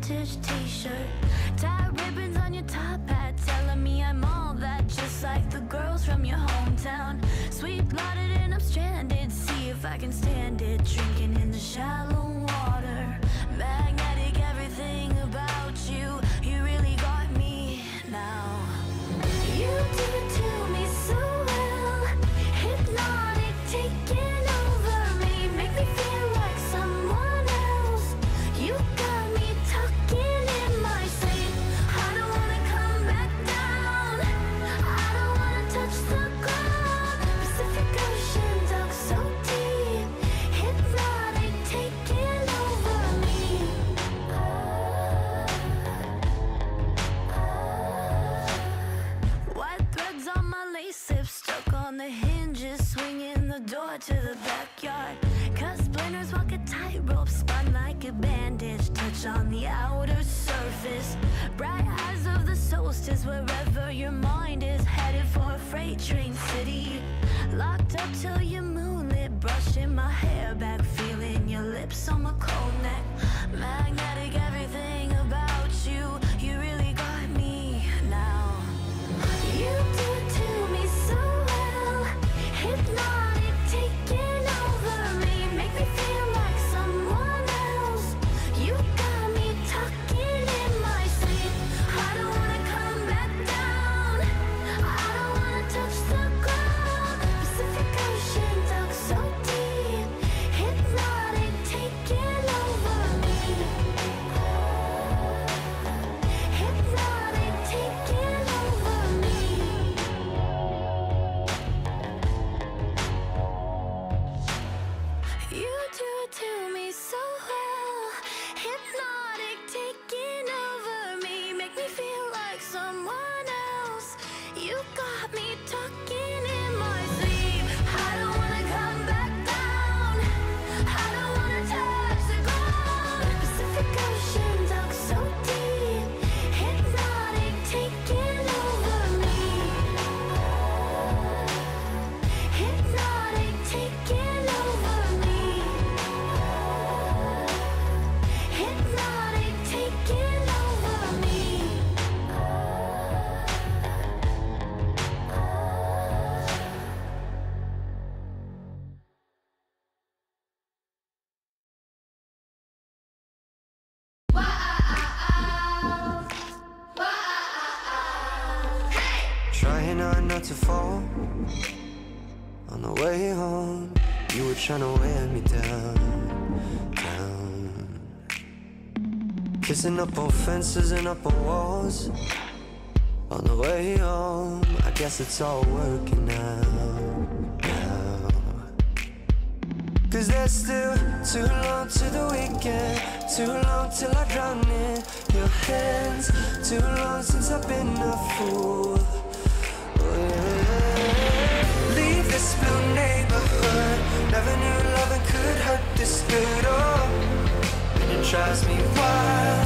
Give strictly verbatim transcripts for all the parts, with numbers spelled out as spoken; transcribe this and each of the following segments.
vintage t-shirt. Tie ribbons on your top hat, telling me I'm all that, just like the girls from your hometown. Sweet-blooded and I'm stranded, see if I can stand it. Drinking in the shallow water, magnetic, everything about you. You really got me now. You do it to me so well, hypnotic, taking over me, make me feel like someone else. You got me talking in my sleep. I don't wanna come back down, I don't wanna touch the ground. Pacific Ocean dug so deep, hypnotic, taking over me. Ah, ah. White threads on my lace lips, stuck on the hinges, swinging the door to the backyard. Cut splinters, walk a tightrope, spun like a bandage, touch on the outer surface. Bright eyes of the solstice, wherever your mind is, headed for a freight train city. Locked up till you're moonlit, brushing my hair back, feeling your lips on my cold neck. Magnetic, everything about you, you really got me now. You do it to me so well, hypnotic, taking over me, make me feel like someone else. You got me talking in my sleep. I don't wanna come back down, I don't wanna touch the ground. Pacific Ocean dug so deep, hypnotic, taking over me. Hypnotic, taking over me. You do it to me so well, hypnotic, taking over me, make me feel like someone else. You got me talking in my sleep. I don't wanna come back down, I don't wanna touch the ground. Pacific Ocean dug so deep, hypnotic, taking over me. Hypnotic, taking over me. Hypnotic, taking over me. Trying hard not to fall. On the way home, you were trying to wear me down, down. Kissing up on fences and up on walls. On the way home, I guess it's all working out now. Cause there's still too long to the weekend, too long till I drown in your hands, too long since I've been a fool. Oh, yeah. Leave this blue neighborhood, never knew loving could hurt this good. Oh, and it drives me wild.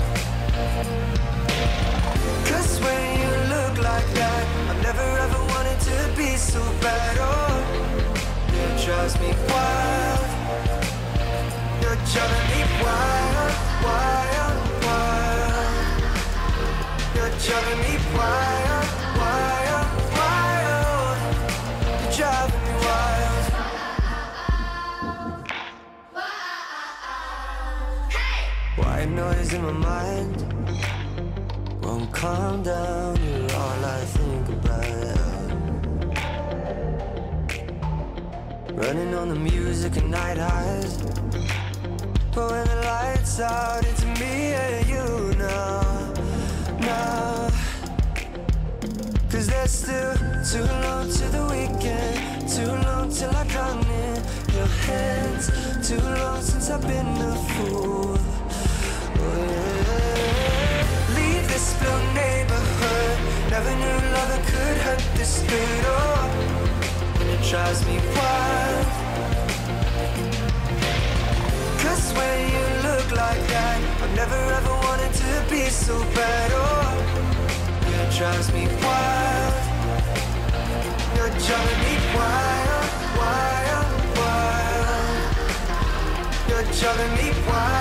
Cause when you look like that, I've never ever wanted to be so bad. Oh, it drives me wild. You're driving me wild, wild, wild. You're driving me wild, wild, wild. You're driving me wild. White noise in my mind won't calm down, you're all I think about. Running on the music and night highs, but when the lights out, it's me and you now, now. Cause there's still too long to the weekend, too long till I drown in your hands, too long since I've been a fool. Oh, yeah. Leave this blue neighborhood, never knew loving could hurt this good. Oh, and it drives me wild. Cause when you look like that, I've never ever wanted to be so bad. Oh, it drives me wild. You're driving me wild, wild, wild. You're driving me wild.